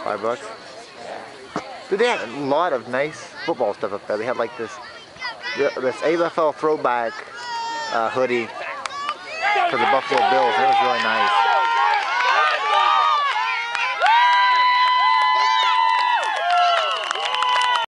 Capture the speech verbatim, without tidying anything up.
Five bucks. Dude, they had a lot of nice football stuff up there. They had like this this A F L throwback uh, hoodie for the Buffalo Bills. It was really nice.